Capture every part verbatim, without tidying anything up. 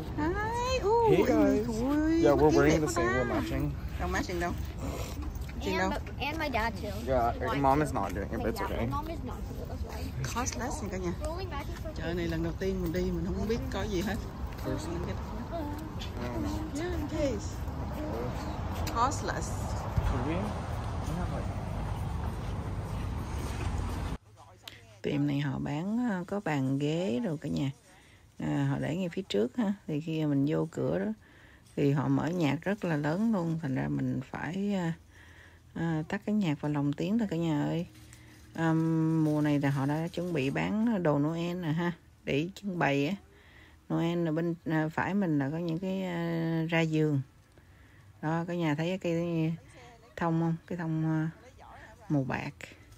Hi. Ooh, Hey guys. ui, Yeah, we're kiếm wearing đẹp the quá same. ta. We're matching. Đâu matching đâu? Matching đâu? And, and my dad too. Yeah, your Want mom to. is not doing it, but it's Yeah, my okay. mom is not doing it, that's right. Costless nha cả nhà. Rolling back and forth. Chợ này lần đầu tiên mình đi mình không biết có gì hết. There's, I don't know. Yeah, in case. Costless. Could we? We have like. Tiệm này họ bán có bàn ghế rồi cả nhà. À, họ để ngay phía trước ha. Thì khi mình vô cửa đó thì họ mở nhạc rất là lớn luôn, thành ra mình phải à, à, tắt cái nhạc và lồng tiếng thôi cả nhà ơi. À, mùa này là họ đã chuẩn bị bán đồ Noel nè ha, để trưng bày á. Noel là bên à, phải mình là có những cái à, ra giường đó, cả nhà thấy cái thông không, cái thông à, màu bạc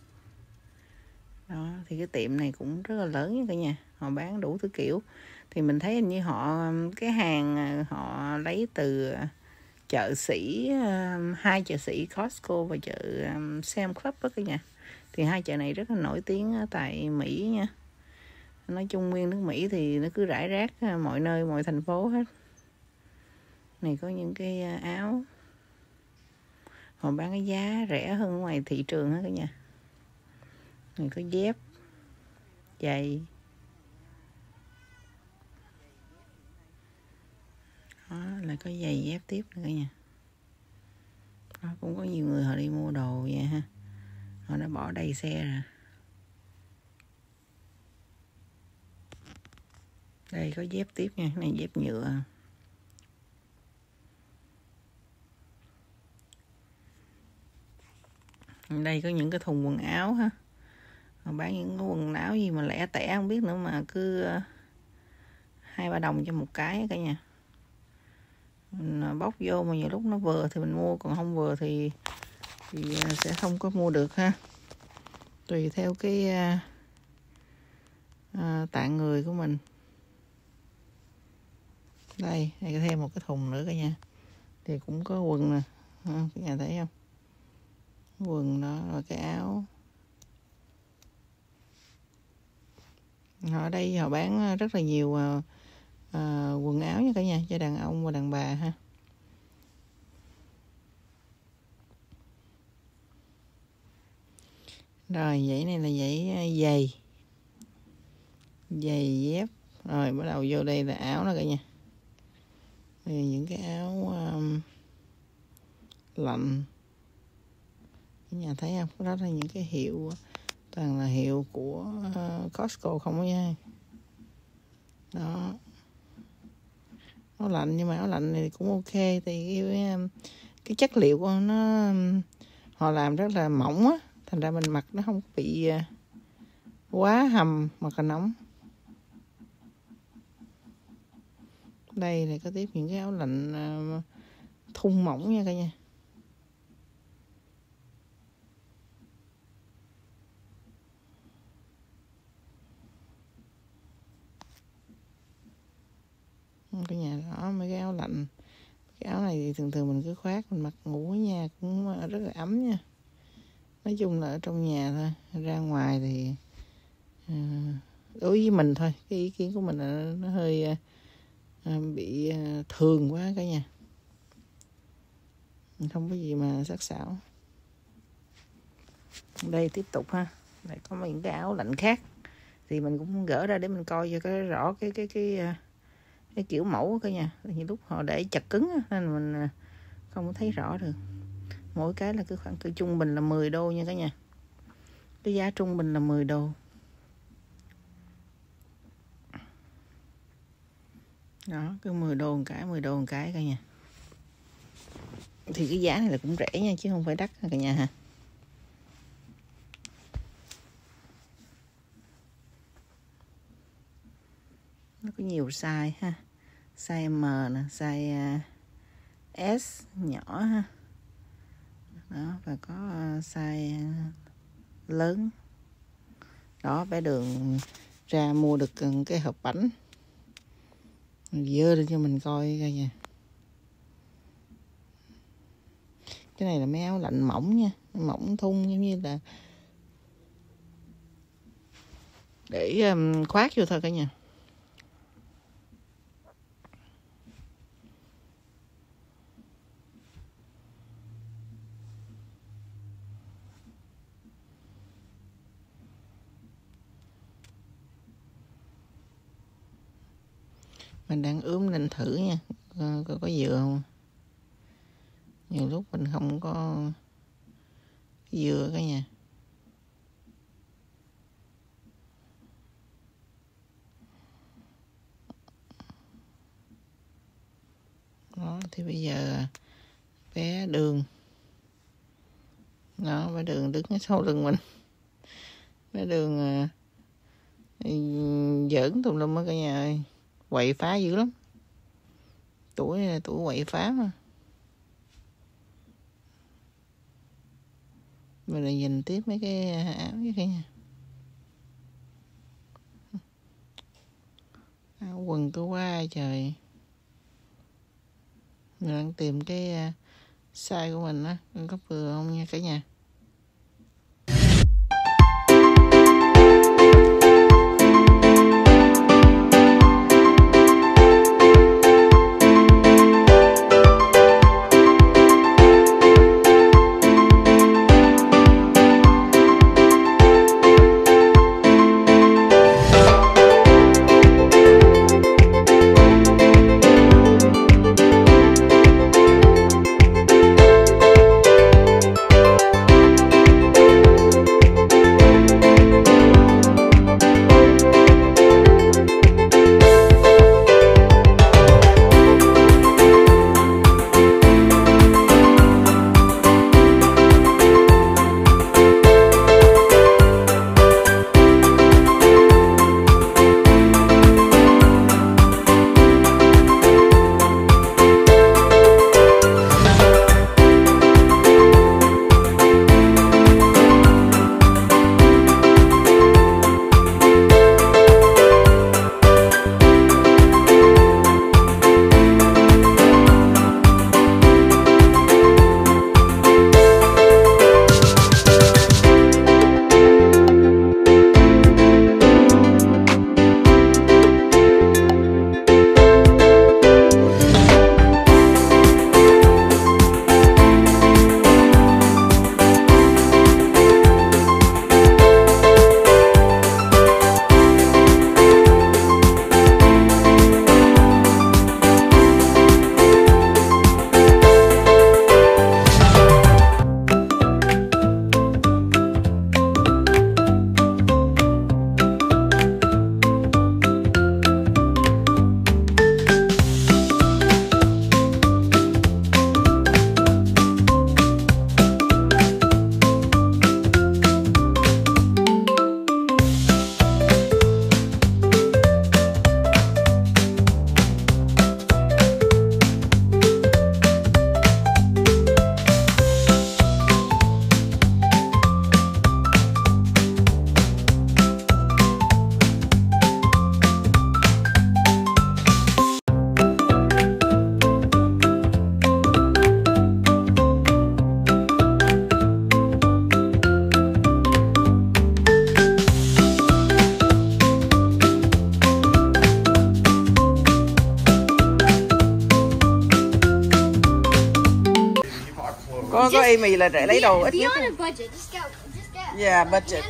đó. Thì cái tiệm này cũng rất là lớn nha cả nhà, họ bán đủ thứ kiểu. Thì mình thấy hình như họ cái hàng họ lấy từ chợ sĩ, hai chợ sĩ Costco và chợ Sam's Club đó cả nhà. Thì hai chợ này rất là nổi tiếng ở tại Mỹ nha. Nói chung nguyên nước Mỹ thì nó cứ rải rác mọi nơi, mọi thành phố hết. Này có những cái áo họ bán cái giá rẻ hơn ngoài thị trường hết cả nhà. Này có dép, giày. Đó, lại có giày dép tiếp nữa cả nhà. Đó, cũng có nhiều người họ đi mua đồ vậy ha. Họ đã bỏ đầy xe rồi. Đây có dép tiếp nha, cái này dép nhựa. Đây có những cái thùng quần áo ha. Họ bán những cái quần áo gì mà lẻ tẻ không biết nữa mà cứ hai ba đồng cho một cái cả nhà. Mình bóc vô mà nhiều lúc nó vừa thì mình mua, còn không vừa thì thì sẽ không có mua được ha. Tùy theo cái à, tạng người của mình. Đây, đây có thêm một cái thùng nữa cả nhà. Thì cũng có quần nè, cả nhà thấy không? Quần đó rồi cái áo. Ở đây họ bán rất là nhiều à, à, quần áo nha cả nhà, cho đàn ông và đàn bà ha. Rồi dãy này là dãy giày, giày dép. Rồi bắt đầu vô đây là áo đó cả nhà. Đây là những cái áo um, lạnh. Cả nhà thấy không? Đó là những cái hiệu, toàn là hiệu của uh, Costco không có nha. Đó. Áo lạnh, nhưng mà áo lạnh này cũng ok. Thì cái, cái chất liệu của nó họ làm rất là mỏng á, thành ra mình mặc nó không bị quá hầm hoặc là nóng. Đây là có tiếp những cái áo lạnh thun mỏng nha cả nhà. Cả nhà đó, mấy cái áo lạnh. Cái áo này thì thường thường mình cứ khoác, mình mặc ngủ ở nhà cũng rất là ấm nha. Nói chung là ở trong nhà thôi, ra ngoài thì à, đối với mình thôi, cái ý kiến của mình là nó hơi à, bị à, thường quá cả nhà. Không có gì mà sắc sảo. Đây tiếp tục ha, lại có những cái áo lạnh khác. Thì mình cũng gỡ ra để mình coi cho cái rõ cái cái cái cái, cái kiểu mẫu cả nhà. Nhiều lúc họ để chặt cứng nên mình không có thấy rõ được. Mỗi cái là cái khoảng từ trung bình là mười đô nha cả nhà. Cái giá trung bình là mười đô. Đó, cứ mười đô một cái, mười đô một cái cả nhà. Thì cái giá này là cũng rẻ nha, chứ không phải đắt cả nhà ha. Nó có nhiều size ha. Size M nè, size S nhỏ ha. Đó, và có size lớn. Đó, bé Đường ra mua được cái hộp bánh, dơ lên cho mình coi coi nha. Cái này là mấy áo lạnh mỏng nha, mỏng thun giống như là để um, khoác vô thôi cả nhà. Mình đang ướm lên thử nha, có, có, có dừa không. Nhiều lúc mình không có dừa cả nhà. Đó, thì bây giờ bé Đường, đó, bé Đường đứng ở sau lưng mình. Bé Đường à, giỡn tùm lum á cả nhà ơi, quậy phá dữ lắm. Tuổi tuổi quậy phá mà. Mình lại nhìn tiếp mấy cái áo với cả nhà. Áo quần của quá trời. Mình đang tìm cái size của mình á, có vừa không nha cả nhà. Có có Amy là để lấy đồ ít nhất. Yeah, budget.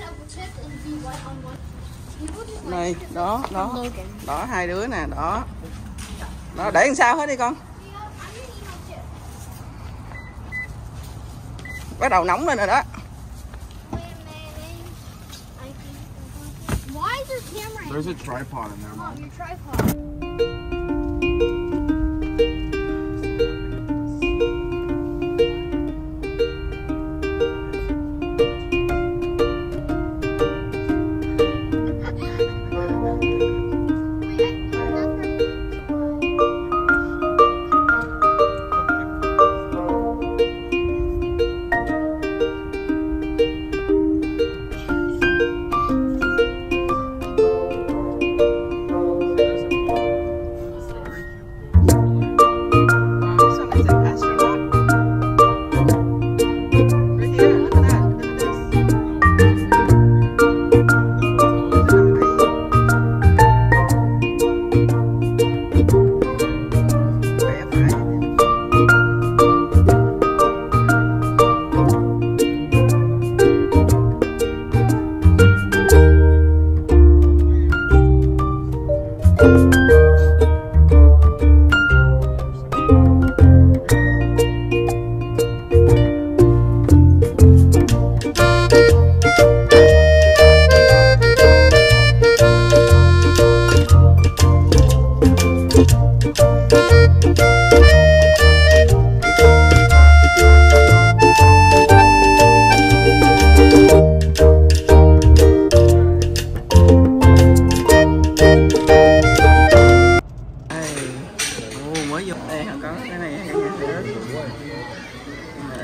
Này, đó, đó. Đó, hai đứa nè, đó. Đó, để làm sao hết đi con. Bắt đầu nóng lên rồi đó. There's a tripod in there, Mom. Your tripod.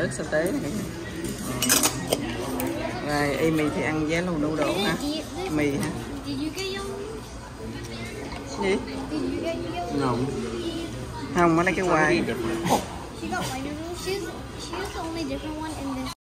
nước sa tế này. Rồi Amy thì ăn với lù đu đủ hả? Mì hả? Did you get your? Gì? Did you get your? No. Không, mới lấy cái quai. She got white noodles. She's she's the only different one in this.